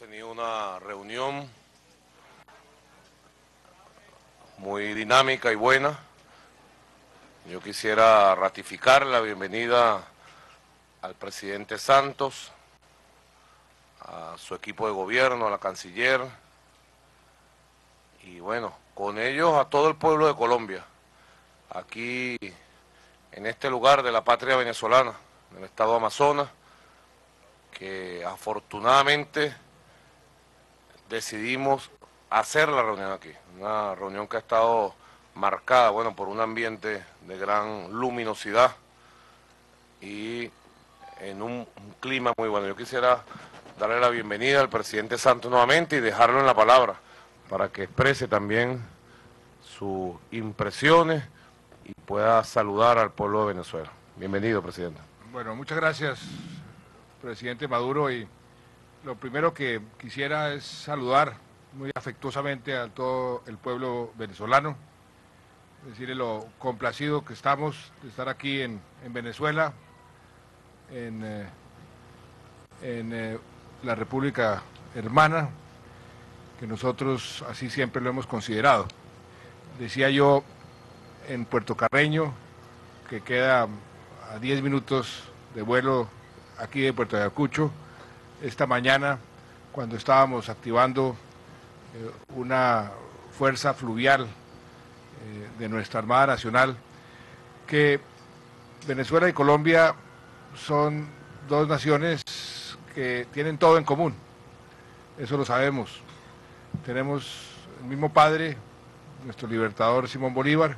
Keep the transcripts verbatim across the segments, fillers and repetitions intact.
tenido una reunión muy dinámica y buena. Yo quisiera ratificar la bienvenida al presidente Santos, a su equipo de gobierno, a la canciller, y bueno, con ellos a todo el pueblo de Colombia, aquí en este lugar de la patria venezolana, en el estado de Amazonas, que afortunadamente decidimos hacer la reunión aquí, una reunión que ha estado marcada, bueno, por un ambiente de gran luminosidad y en un, un clima muy bueno. Yo quisiera darle la bienvenida al presidente Santos nuevamente y dejarlo en la palabra para que exprese también sus impresiones y pueda saludar al pueblo de Venezuela. Bienvenido, presidente. Bueno, muchas gracias, presidente Maduro, y lo primero que quisiera es saludar muy afectuosamente a todo el pueblo venezolano, decirle lo complacido que estamos de estar aquí en, en Venezuela, en, eh, en eh, la República Hermana, que nosotros así siempre lo hemos considerado. Decía yo en Puerto Carreño, que queda a diez minutos de vuelo aquí de Puerto Ayacucho, esta mañana, cuando estábamos activando eh, una fuerza fluvial eh, de nuestra Armada Nacional, que Venezuela y Colombia son dos naciones que tienen todo en común, eso lo sabemos. Tenemos el mismo padre, nuestro libertador Simón Bolívar,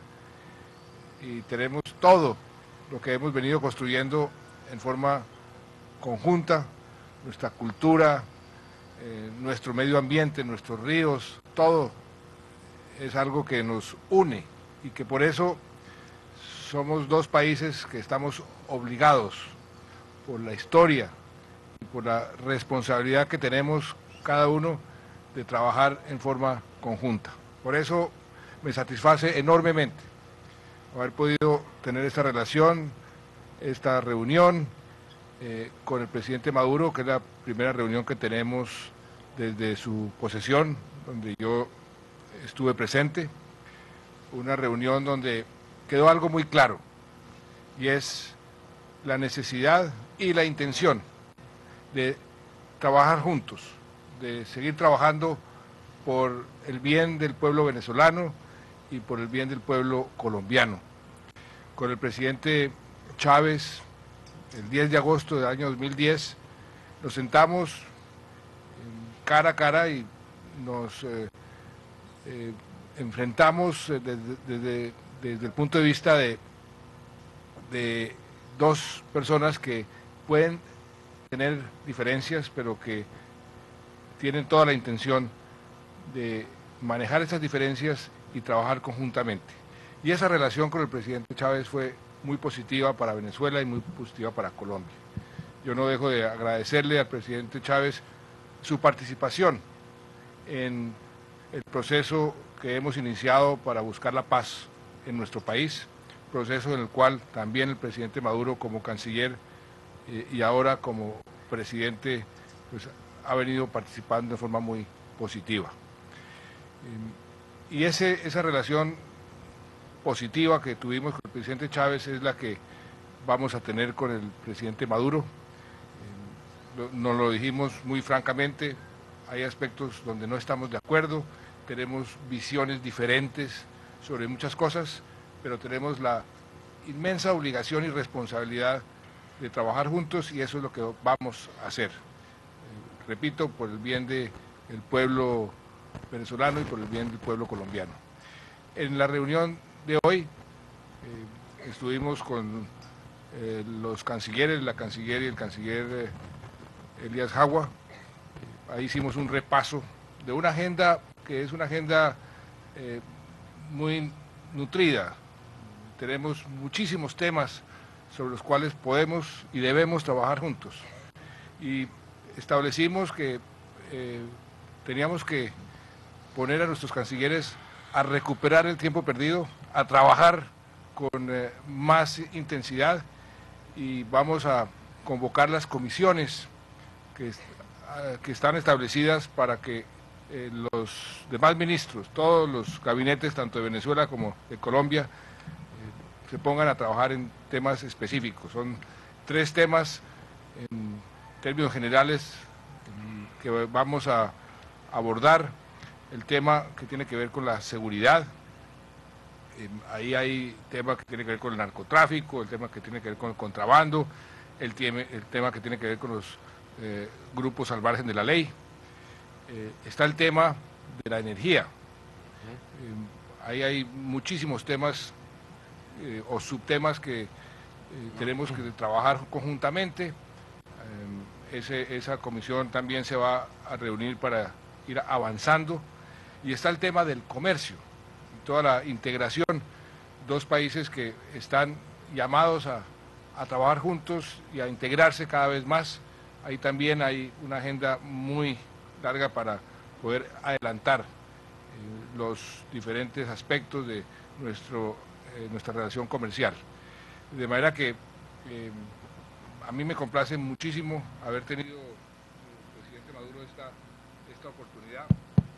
y tenemos todo lo que hemos venido construyendo en forma conjunta, nuestra cultura, eh, nuestro medio ambiente, nuestros ríos, todo es algo que nos une y que por eso somos dos países que estamos obligados por la historia y por la responsabilidad que tenemos cada uno de trabajar en forma conjunta. Por eso me satisface enormemente haber podido tener esta relación, esta reunión eh, con el presidente Maduro, que es la primera reunión que tenemos desde su posesión, donde yo estuve presente, una reunión donde quedó algo muy claro, y es la necesidad y la intención de trabajar juntos, de seguir trabajando por el bien del pueblo venezolano y por el bien del pueblo colombiano. Con el presidente Chávez, el diez de agosto del año dos mil diez, nos sentamos cara a cara y nos eh, eh, enfrentamos desde, desde, desde el punto de vista de, de dos personas que pueden tener diferencias, pero que tienen toda la intención de manejar esas diferencias y trabajar conjuntamente. Y esa relación con el presidente Chávez fue muy positiva para Venezuela y muy positiva para Colombia. Yo no dejo de agradecerle al presidente Chávez su participación en el proceso que hemos iniciado para buscar la paz en nuestro país, proceso en el cual también el presidente Maduro como canciller eh, y ahora como presidente pues, ha venido participando de forma muy positiva. Y ese, esa relación positiva que tuvimos con el presidente Chávez es la que vamos a tener con el presidente Maduro. Nos lo dijimos muy francamente, hay aspectos donde no estamos de acuerdo, tenemos visiones diferentes sobre muchas cosas, pero tenemos la inmensa obligación y responsabilidad de trabajar juntos y eso es lo que vamos a hacer. Repito, por el bien del pueblo venezolano y por el bien del pueblo colombiano. En la reunión de hoy eh, estuvimos con eh, los cancilleres, la canciller y el canciller eh, Elías Jagua. Ahí hicimos un repaso de una agenda que es una agenda eh, muy nutrida. Tenemos muchísimos temas sobre los cuales podemos y debemos trabajar juntos. Y establecimos que eh, teníamos que poner a nuestros cancilleres a recuperar el tiempo perdido, a trabajar con eh, más intensidad y vamos a convocar las comisiones que uh, que están establecidas para que eh, los demás ministros, todos los gabinetes, tanto de Venezuela como de Colombia, eh, se pongan a trabajar en temas específicos. Son tres temas en términos generales que vamos a abordar. El tema que tiene que ver con la seguridad, eh, ahí hay temas que tienen que ver con el narcotráfico, el tema que tiene que ver con el contrabando, el, tiene, el tema que tiene que ver con los eh, grupos al margen de la ley. Eh, está el tema de la energía. Eh, ahí hay muchísimos temas eh, o subtemas que eh, tenemos que trabajar conjuntamente. Eh, ese, esa comisión también se va a reunir para ir avanzando. Y está el tema del comercio, toda la integración, dos países que están llamados a, a trabajar juntos y a integrarse cada vez más. Ahí también hay una agenda muy larga para poder adelantar eh, los diferentes aspectos de nuestro, eh, nuestra relación comercial. De manera que eh, a mí me complace muchísimo haber tenido, el presidente Maduro, esta, esta oportunidad.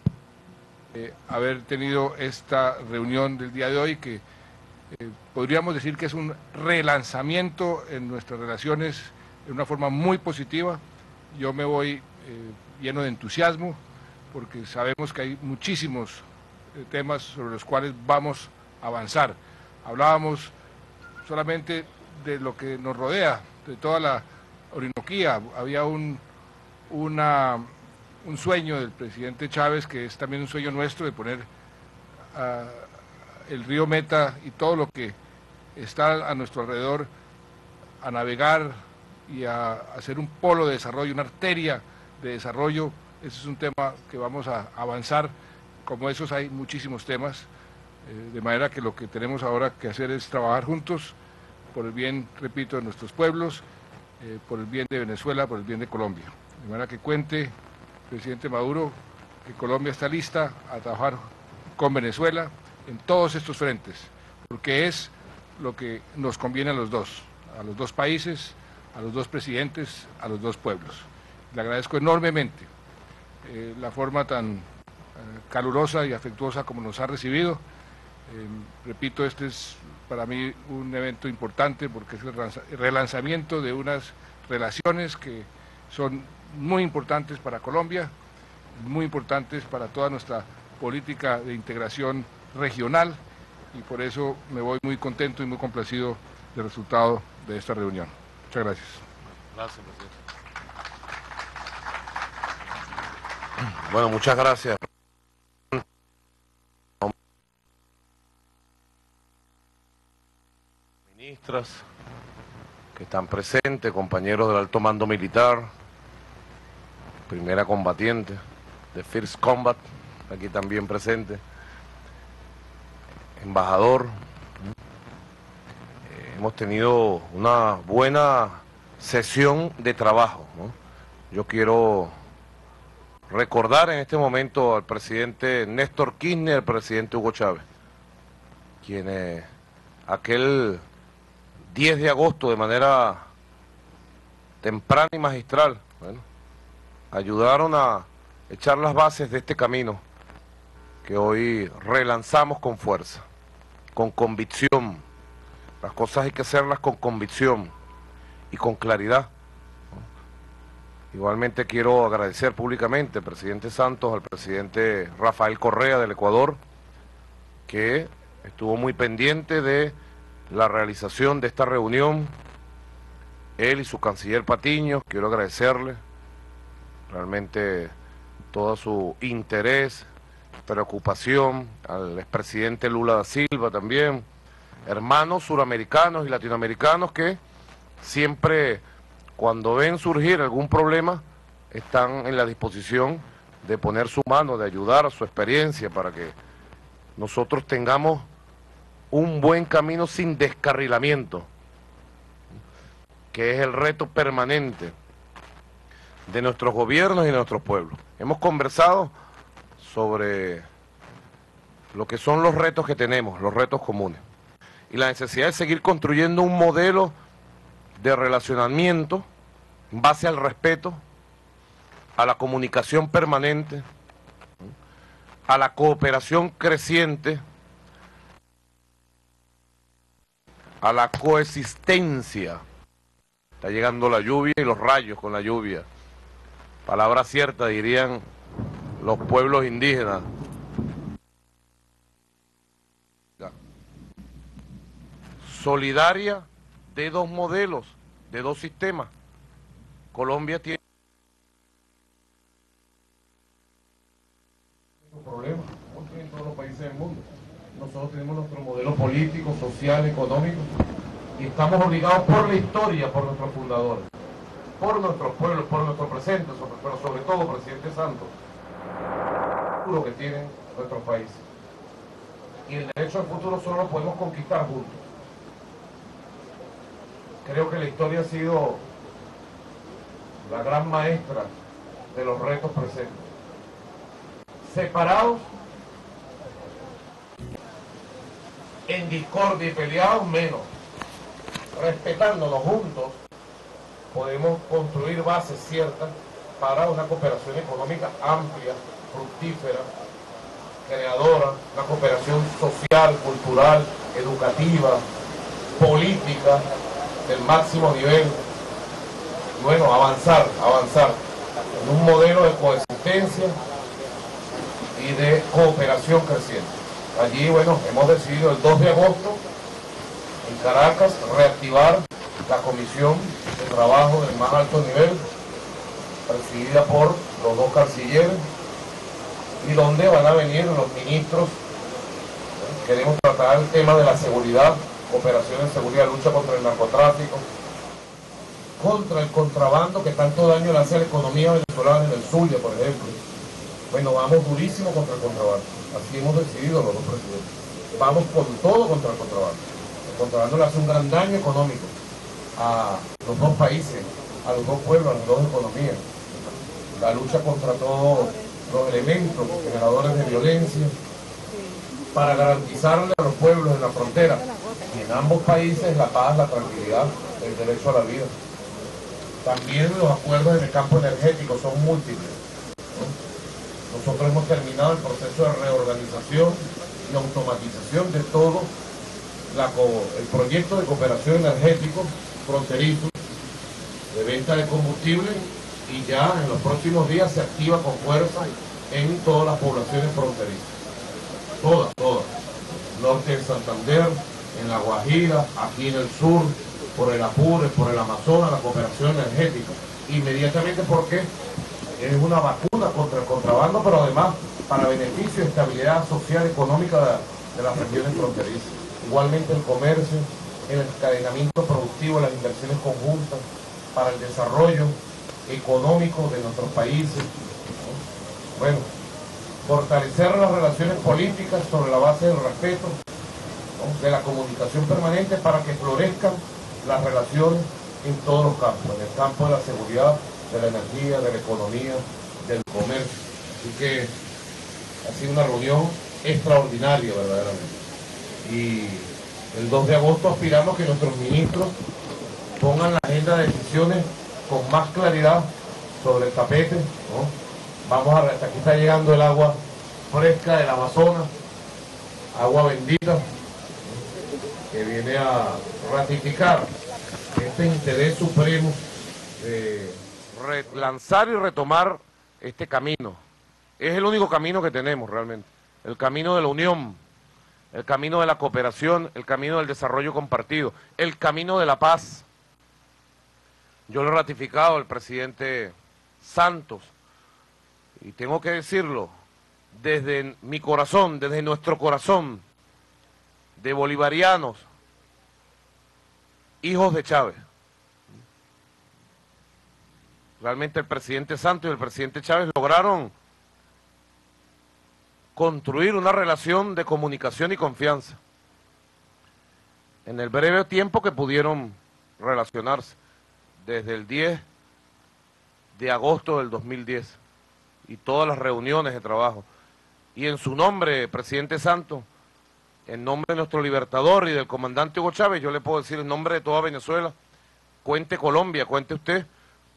Eh, haber tenido esta reunión del día de hoy que eh, podríamos decir que es un relanzamiento en nuestras relaciones de una forma muy positiva. Yo me voy eh, lleno de entusiasmo porque sabemos que hay muchísimos eh, temas sobre los cuales vamos a avanzar. Hablábamos solamente de lo que nos rodea, de toda la Orinoquía. Había un, una... un sueño del presidente Chávez, que es también un sueño nuestro, de poner uh, el río Meta y todo lo que está a nuestro alrededor a navegar y a, a hacer un polo de desarrollo, una arteria de desarrollo. Ese es un tema que vamos a avanzar. Como esos hay muchísimos temas, eh, de manera que lo que tenemos ahora que hacer es trabajar juntos por el bien, repito, de nuestros pueblos, eh, por el bien de Venezuela, por el bien de Colombia. De manera que cuente, presidente Maduro, que Colombia está lista a trabajar con Venezuela en todos estos frentes, porque es lo que nos conviene a los dos, a los dos países, a los dos presidentes, a los dos pueblos. Le agradezco enormemente eh, la forma tan eh, calurosa y afectuosa como nos ha recibido. Eh, repito, este es para mí un evento importante porque es el relanzamiento de unas relaciones que son muy importantes para Colombia, muy importantes para toda nuestra política de integración regional, y por eso me voy muy contento y muy complacido del resultado de esta reunión. Muchas gracias. Gracias, presidente. Bueno, muchas gracias. Ministras que están presentes, compañeros del alto mando militar, primera combatiente de First Combat, aquí también presente, embajador. Eh, hemos tenido una buena sesión de trabajo, ¿no? Yo quiero recordar en este momento al presidente Néstor Kirchner, al presidente Hugo Chávez, quienes aquel diez de agosto de manera temprana y magistral, bueno, ayudaron a echar las bases de este camino que hoy relanzamos con fuerza, con convicción. Las cosas hay que hacerlas con convicción y con claridad. Igualmente quiero agradecer públicamente al presidente Santos, al presidente Rafael Correa del Ecuador, que estuvo muy pendiente de la realización de esta reunión, él y su canciller Patiño. Quiero agradecerle realmente todo su interés, preocupación, al expresidente Lula da Silva también, hermanos suramericanos y latinoamericanos que siempre, cuando ven surgir algún problema, están en la disposición de poner su mano, de ayudar a su experiencia para que nosotros tengamos un buen camino sin descarrilamiento, que es el reto permanente de nuestros gobiernos y de nuestros pueblos. Hemos conversado sobre lo que son los retos que tenemos, los retos comunes, y la necesidad de seguir construyendo un modelo de relacionamiento en base al respeto, a la comunicación permanente, a la cooperación creciente, a la coexistencia. Está llegando la lluvia y los rayos con la lluvia. Palabra cierta, dirían los pueblos indígenas. Solidaria de dos modelos, de dos sistemas. Colombia tiene problemas, como tienen todos los países del mundo. Nosotros tenemos nuestro modelo político, social, económico, y estamos obligados por la historia, por nuestros fundadores, por nuestros pueblos, por nuestro presente, pero sobre todo, presidente Santos, lo que tienen nuestros países. Y el derecho al futuro solo lo podemos conquistar juntos. Creo que la historia ha sido la gran maestra de los retos presentes. Separados, en discordia y peleados, menos. Respetándonos juntos, podemos construir bases ciertas para una cooperación económica amplia, fructífera, creadora, una cooperación social, cultural, educativa, política, del máximo nivel. Bueno, avanzar, avanzar en un modelo de coexistencia y de cooperación creciente. Allí, bueno, hemos decidido el dos de agosto en Caracas reactivar la comisión de trabajo del más alto nivel, presidida por los dos cancilleres, y donde van a venir los ministros. Queremos tratar el tema de la seguridad, cooperación en seguridad, lucha contra el narcotráfico, contra el contrabando que tanto daño le hace a la economía venezolana, en el Zulia, por ejemplo. Bueno, vamos durísimo contra el contrabando. Así hemos decidido los dos presidentes. Vamos con todo contra el contrabando. El contrabando le hace un gran daño económico a los dos países, a los dos pueblos, a las dos economías. La lucha contra todos los elementos generadores de violencia, para garantizarle a los pueblos en la frontera y en ambos países la paz, la tranquilidad, el derecho a la vida. También los acuerdos en el campo energético son múltiples, ¿no? Nosotros hemos terminado el proceso de reorganización y automatización de todo la, el proyecto de cooperación energético fronterizo, de venta de combustible, y ya en los próximos días se activa con fuerza en todas las poblaciones fronterizas. Todas, todas. Norte de Santander, en La Guajira, aquí en el sur, por el Apure, por el Amazonas, la cooperación energética. Inmediatamente porque es una vacuna contra el contrabando, pero además para beneficio y estabilidad social y económica de, de las regiones fronterizas. Igualmente el comercio, el encadenamiento productivo, las inversiones conjuntas para el desarrollo económico de nuestros países. Bueno, fortalecer las relaciones políticas sobre la base del respeto, ¿no?, de la comunicación permanente, para que florezcan las relaciones en todos los campos, en el campo de la seguridad, de la energía, de la economía, del comercio. Así que ha sido una reunión extraordinaria verdaderamente. Y el dos de agosto aspiramos que nuestros ministros pongan la agenda de decisiones con más claridad sobre el tapete, ¿no? Vamos a ver, hasta aquí está llegando el agua fresca del Amazonas, agua bendita, que viene a ratificar este interés supremo de lanzar y retomar este camino. Es el único camino que tenemos realmente, el camino de la unión, el camino de la cooperación, el camino del desarrollo compartido, el camino de la paz. Yo lo he ratificado al presidente Santos, y tengo que decirlo, desde mi corazón, desde nuestro corazón, de bolivarianos, hijos de Chávez. Realmente el presidente Santos y el presidente Chávez lograron construir una relación de comunicación y confianza en el breve tiempo que pudieron relacionarse, desde el diez de agosto del dos mil diez. Y todas las reuniones de trabajo. Y en su nombre, presidente Santos, en nombre de nuestro libertador y del comandante Hugo Chávez, yo le puedo decir en nombre de toda Venezuela, cuente Colombia, cuente usted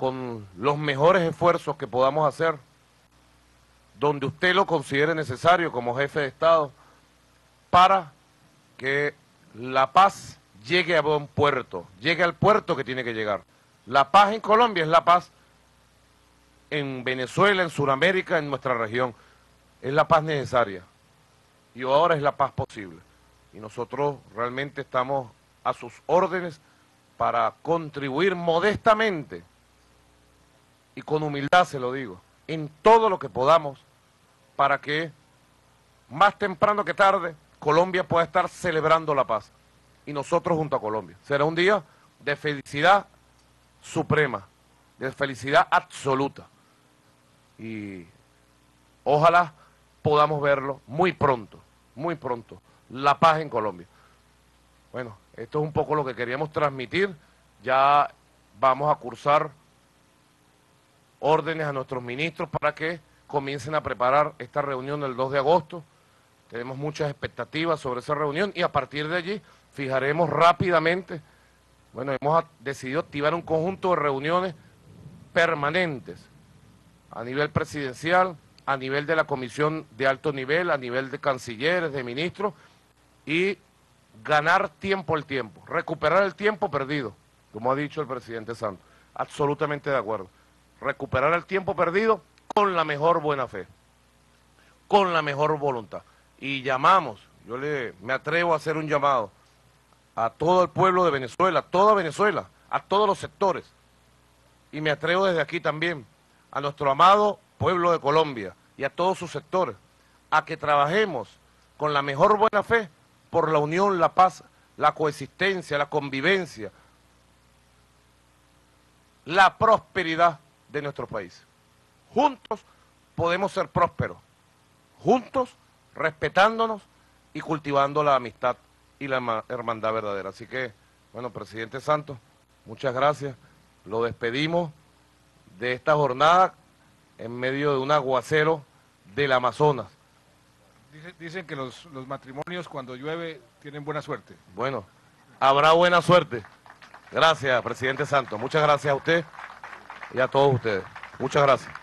con los mejores esfuerzos que podamos hacer, donde usted lo considere necesario como jefe de Estado, para que la paz llegue a buen puerto, llegue al puerto que tiene que llegar. La paz en Colombia es la paz en Venezuela, en Sudamérica, en nuestra región. Es la paz necesaria y ahora es la paz posible. Y nosotros realmente estamos a sus órdenes para contribuir modestamente y con humildad, se lo digo, en todo lo que podamos para que más temprano que tarde Colombia pueda estar celebrando la paz y nosotros junto a Colombia. Será un día de felicidad suprema, de felicidad absoluta y ojalá podamos verlo muy pronto, muy pronto, la paz en Colombia. Bueno, esto es un poco lo que queríamos transmitir. Ya vamos a cursar órdenes a nuestros ministros para que comiencen a preparar esta reunión del dos de agosto. Tenemos muchas expectativas sobre esa reunión y a partir de allí fijaremos rápidamente, bueno, hemos decidido activar un conjunto de reuniones permanentes a nivel presidencial, a nivel de la comisión de alto nivel, a nivel de cancilleres, de ministros, y ganar tiempo al tiempo, recuperar el tiempo perdido, como ha dicho el presidente Santos. Absolutamente de acuerdo. Recuperar el tiempo perdido con la mejor buena fe, con la mejor voluntad. Y llamamos, yo le, me atrevo a hacer un llamado a todo el pueblo de Venezuela, a toda Venezuela, a todos los sectores. Y me atrevo desde aquí también a nuestro amado pueblo de Colombia y a todos sus sectores, a que trabajemos con la mejor buena fe por la unión, la paz, la coexistencia, la convivencia, la prosperidad de nuestro país. Juntos podemos ser prósperos, juntos respetándonos y cultivando la amistad y la hermandad verdadera. Así que, bueno, presidente Santos, muchas gracias. Lo despedimos de esta jornada en medio de un aguacero del Amazonas. Dicen, dicen que los, los matrimonios cuando llueve tienen buena suerte. Bueno, habrá buena suerte. Gracias, presidente Santos. Muchas gracias a usted y a todos ustedes. Muchas gracias.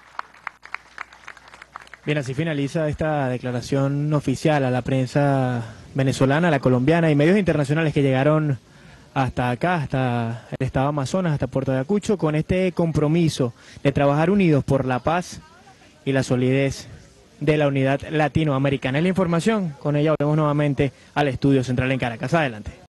Bien, así finaliza esta declaración oficial a la prensa venezolana, a la colombiana y medios internacionales que llegaron hasta acá, hasta el estado Amazonas, hasta Puerto de Ayacucho, con este compromiso de trabajar unidos por la paz y la solidez de la unidad latinoamericana. Es la información, con ella volvemos nuevamente al estudio central en Caracas. Adelante.